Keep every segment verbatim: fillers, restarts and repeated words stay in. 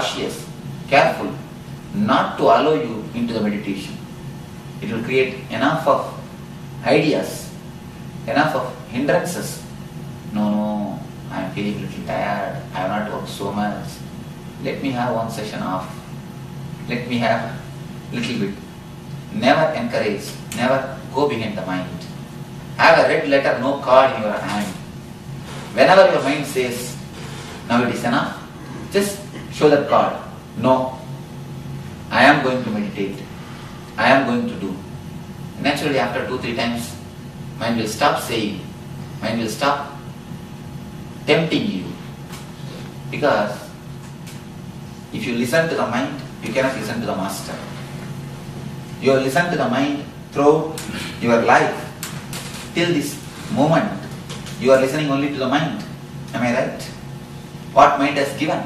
cautious, careful, not to allow you into the meditation. It will create enough of ideas, enough of hindrances. No, no, I am feeling a little tired, I have not worked so much. Let me have one session off. Let me have a little bit. Never encourage, never go behind the mind. Have a red letter, no card in your hand. Whenever your mind says, now it is enough, just show that card. No, I am going to meditate. I am going to do. Naturally, after two, three times, mind will stop saying, mind will stop tempting you. Because if you listen to the mind, you cannot listen to the master. You have listened to the mind throughout your life. Till this moment, you are listening only to the mind. Am I right? What mind has given?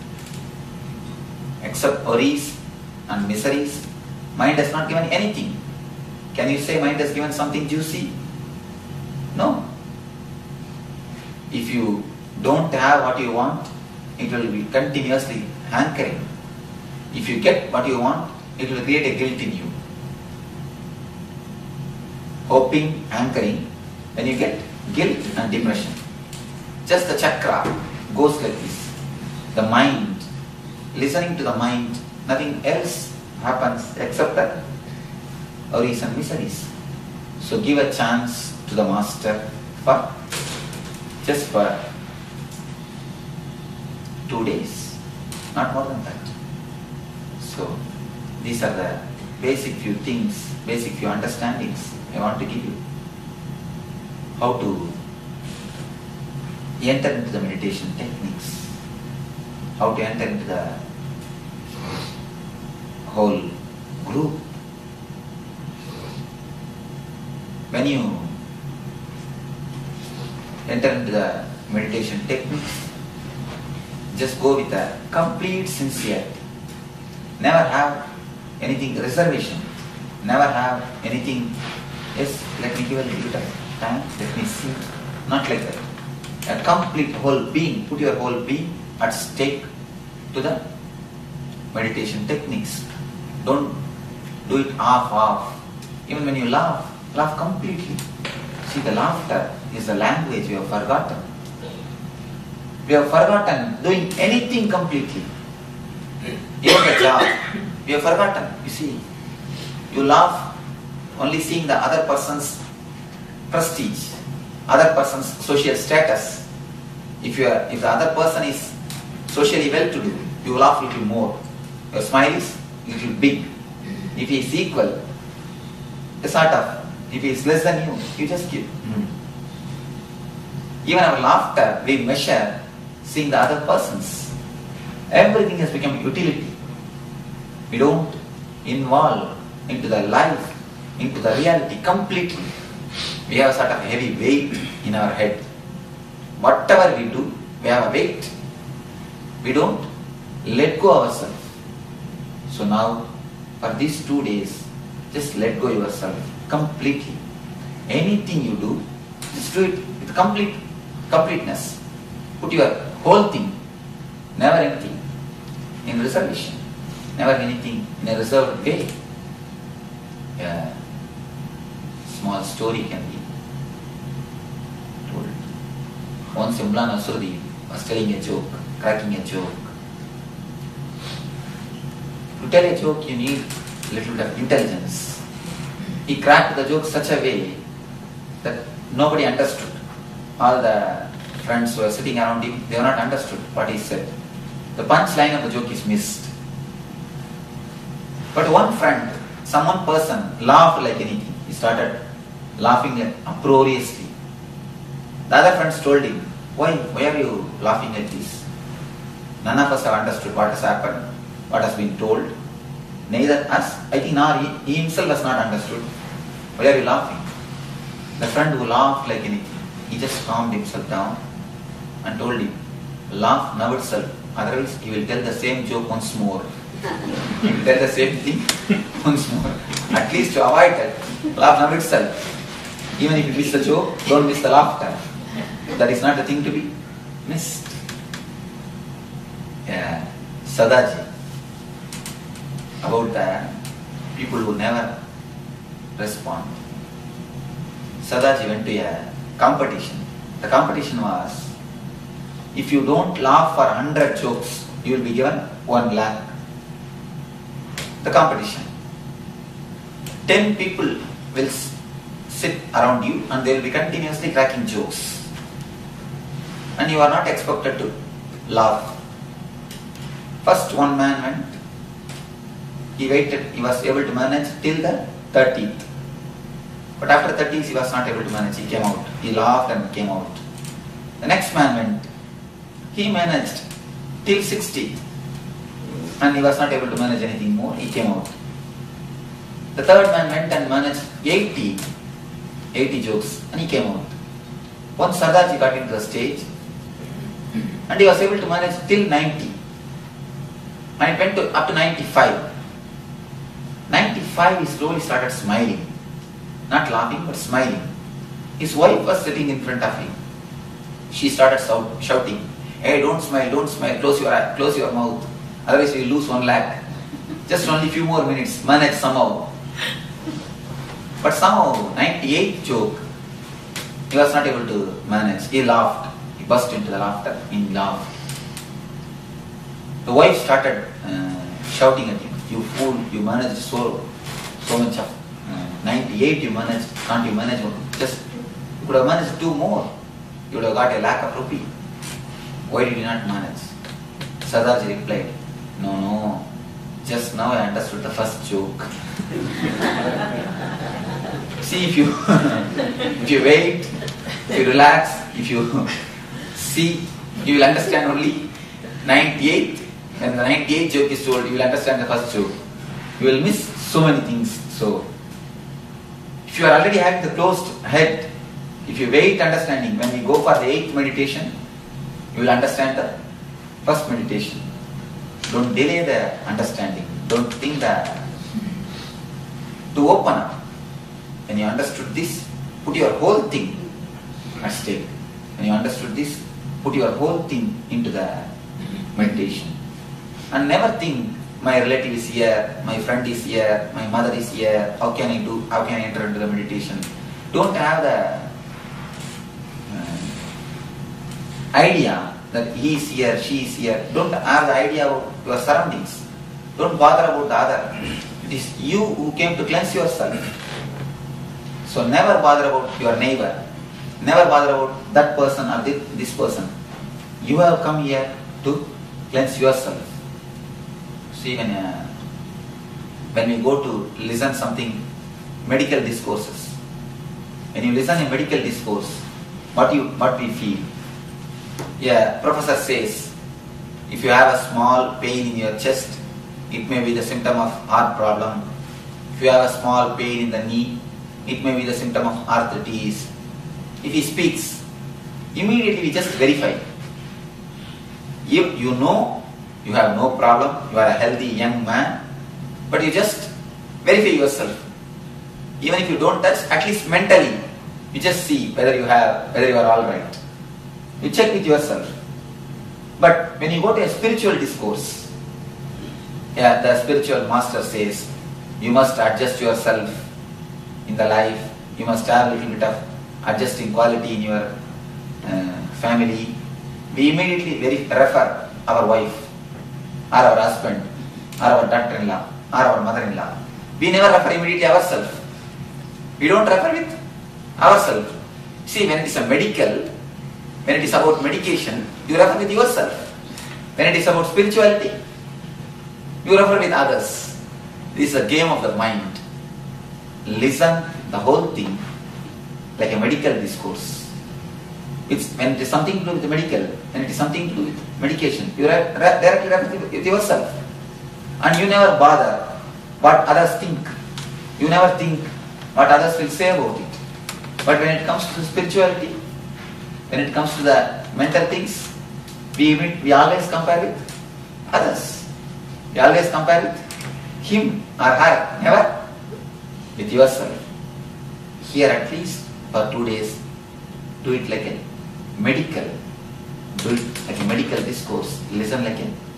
Except worries and miseries, mind has not given anything. Can you say mind has given something juicy? No. If you don't have what you want, it will be continuously hankering. If you get what you want, it will create a guilt in you. Hoping, hankering, when you get guilt and depression. Just the chakra goes like this. The mind, listening to the mind, nothing else happens except that worries and miseries. So give a chance to the master for just for two days, not more than that. So these are the basic few things, basic few understandings I want to give you. How to enter into the meditation techniques, how to enter into the whole group. When you enter into the meditation techniques, just go with a complete sincerity. Never have anything reservation. Never have anything, yes, let me give a little bit of time, let me see. Not like that. A complete whole being, put your whole being at stake to the meditation techniques. Don't do it half off. Even when you laugh, laugh completely. See, the laughter is the language we have forgotten. We have forgotten doing anything completely. Even the job, we have forgotten. You see, you laugh only seeing the other person's prestige, other person's social status. If you are, if the other person is socially well-to-do, you will laugh a little more. Your smile is a little big. If he is equal, a sort of, if he is less than you, you just give. Mm. Even our laughter, we measure seeing the other persons. Everything has become utility. We don't involve into the life, into the reality completely. We have a sort of heavy weight in our head. Whatever we do, we have a weight. We don't let go ourselves. So now, for these two days, just let go yourself completely. Anything you do, just do it with complete completeness. Put your whole thing, never anything in reservation, never anything in a reserved way. A small story can be told. Once Imran Asrudi was telling a joke, cracking a joke. To tell a joke, you need a little bit of intelligence. He cracked the joke such a way that nobody understood. All the friends who were sitting around him, they were not understood what he said. The punchline of the joke is missed. But one friend, some one person laughed like anything. He started laughing like uproariously. The other friends told him, why, why are you laughing like this? None of us have understood what has happened, what has been told. Neither us, I think nor he, he himself has not understood. Why are you laughing? The friend who laughed like anything, he just calmed himself down and told him, laugh now itself, otherwise he will tell the same joke once more. He will tell the same thing once more. At least to avoid that, laugh now itself. Even if you miss the joke, don't miss the laughter. That is not the thing to be missed. Yeah. Sadaji, about the people who never respond. Sadaji went to a competition. The competition was, if you don't laugh for one hundred jokes, you will be given one lakh. The competition. ten people will sit around you and they will be continuously cracking jokes. And you are not expected to laugh. First one man went, he waited, he was able to manage till the thirtieth. But after thirtieth he was not able to manage, he came out. He laughed and came out. The next man went, he managed till sixty and he was not able to manage anything more, he came out. The third man went and managed eighty, eighty jokes and he came out. Once Sardarji got into the stage and he was able to manage till ninety and it went to up to ninety-five. ninety-five he slowly started smiling, not laughing but smiling. His wife was sitting in front of him. She started shouting, "Hey, don't smile, don't smile, close your eye, close your mouth, otherwise you will lose one lakh. Just only few more minutes, manage somehow." But somehow, ninety-eighth joke, he was not able to manage. He laughed. He burst into the laughter. He laughed. The wife started uh, shouting at him, "You fool, you managed so, so much of uh, ninety-eight you managed, can't you manage one? Just, you could have managed two more. You would have got a lakh of rupee. Why did you not manage?" Sardarji replied, "No, no, just now I understood the first joke." See, if you if you wait, if you relax, if you see, you will understand only ninety-eight. When the ninety-eighth joke is told, you will understand the first joke. You will miss so many things. So, if you are already having the closed head, if you wait understanding, when we go for the eighth meditation, you will understand the first meditation. Don't delay the understanding. Don't think that. To open up. When you understood this, put your whole thing at stake. When you understood this, put your whole thing into the meditation. And never think, my relative is here, my friend is here, my mother is here, how can I do, how can I enter into the meditation? Don't have the uh, idea that he is here, she is here. Don't have the idea of your surroundings. Don't bother about the other. It is you who came to cleanse yourself. So never bother about your neighbor. Never bother about that person or this person. You have come here to cleanse yourself. See, when, uh, when we go to listen something, medical discourses. When you listen a medical discourse, what you what we feel? Yeah, professor says, if you have a small pain in your chest, it may be the symptom of heart problem. If you have a small pain in the knee, it may be the symptom of arthritis. If he speaks, immediately we just verify. If you know you have no problem, you are a healthy young man, but you just verify yourself. Even if you don't touch, at least mentally, you just see whether you have, whether you are all right. You check with yourself. But when you go to a spiritual discourse, yeah, the spiritual master says, you must adjust yourself in the life. You must have a little bit of adjusting quality in your uh, family. We immediately very refer our wife, or our husband, or our daughter-in-law, or our mother-in-law. We never refer immediately ourselves. We don't refer with ourselves. See, when it is a medical, when it is about medication, you refer with yourself. When it is about spirituality, you refer with others. This is a game of the mind. Listen the whole thing like a medical discourse. It's when it is something to do with the medical, when it is something to do with medication, you re re directly refer with yourself. And you never bother what others think. You never think what others will say about it. But when it comes to spirituality, when it comes to the mental things, we, we always compare with others. We always compare with him or her, never with yourself. Here at least for two days, do it like a medical, do it like a medical discourse, listen like a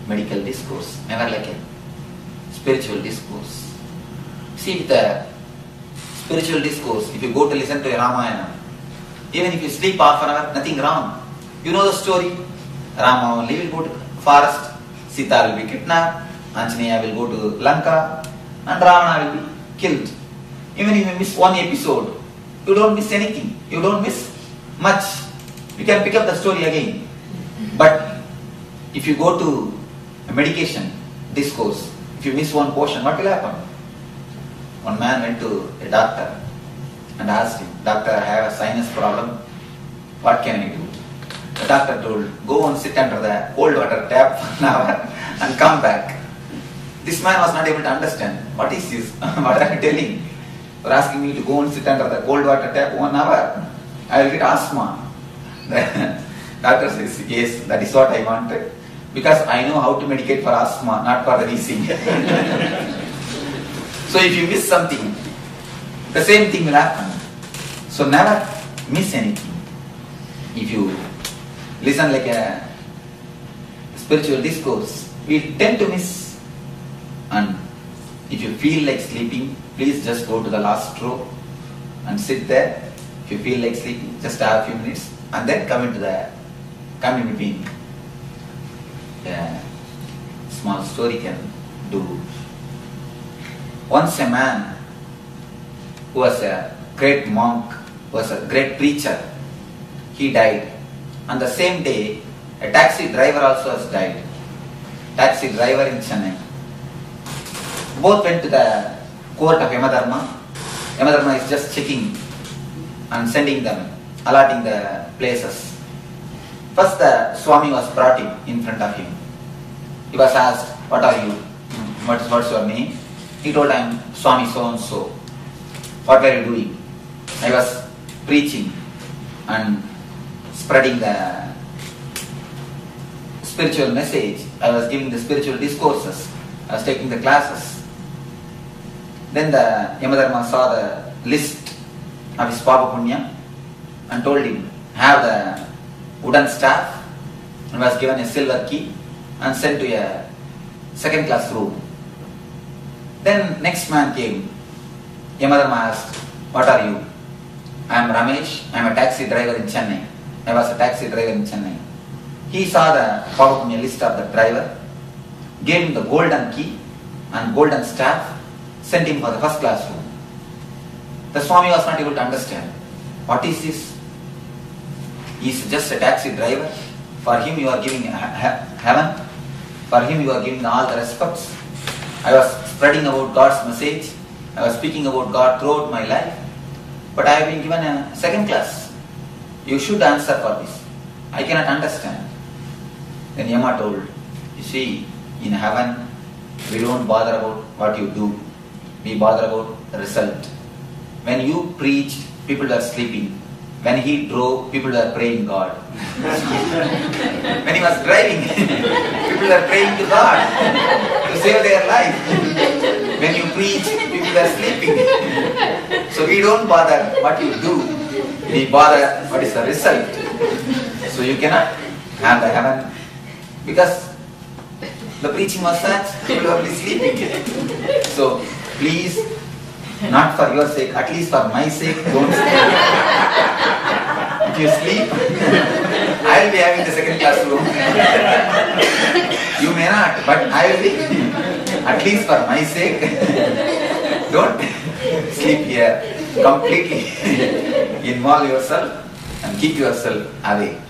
medical discourse, never like a spiritual discourse. See, with the spiritual discourse, if you go to listen to a Ramayana, even if you sleep half an hour, nothing wrong. You know the story. Rama only will go to forest, Sita will be kidnapped, Anjaneya will go to Lanka, and Ravana will be killed. Even if you miss one episode, you don't miss anything. You don't miss much. You can pick up the story again. But if you go to a medication discourse, if you miss one portion, what will happen? One man went to a doctor and asked him, "Doctor, I have a sinus problem. What can I do?" The doctor told, "Go and sit under the cold water tap for an hour and come back." This man was not able to understand. What is this? What are you telling? You are asking me to go and sit under the cold water tap one hour. I will get asthma. The doctor says, "Yes, that is what I wanted. Because I know how to medicate for asthma, not for the wheezing." So if you miss something, the same thing will happen. So never miss anything. If you listen like a spiritual discourse, we tend to miss. And if you feel like sleeping, please just go to the last row and sit there. If you feel like sleeping, just have a few minutes and then come into the come in between. A small story can do. Once a man who was a great monk, was a great preacher, he died. On the same day, a taxi driver also has died. Taxi driver in Chennai. Both went to the court of Yamadharma. Yamadharma is just checking and sending them, allotting the places. First the Swami was brought in, in front of him. He was asked, "What are you? What's, what's your name?" He told, "I am Swami so and so." "What were you doing?" "I was preaching and spreading the spiritual message. I was giving the spiritual discourses. I was taking the classes." Then the Yamadharma saw the list of his Papa Punya and told him, "Have the wooden staff," and was given a silver key and sent to a second class room. Then next man came. Yamadharma asked, "What are you?" "I am Ramesh. I am a taxi driver in Chennai. I was a taxi driver in Chennai." He saw the Papa Punya list of the driver, gave him the golden key and golden staff, sent him for the first class room. The Swami was not able to understand. What is this? He is just a taxi driver. For him you are giving heaven. For him you are giving all the respects. I was spreading about God's message. I was speaking about God throughout my life. But I have been given a second class. You should answer for this. I cannot understand." Then Yama told, "You see, in heaven, we don't bother about what you do. We bother about the result. When you preached, people were sleeping. When he drove, people were praying God." When he was driving, people were praying to God to save their life. When you preach, people were sleeping. So we don't bother what you do. We bother what is the result. So you cannot have the heaven because the preaching was such, people were sleeping. So please, not for your sake, at least for my sake, don't sleep. If you sleep, I will be having the second class room. You may not, but I will be. At least for my sake, don't sleep here. Completely involve yourself and keep yourself away.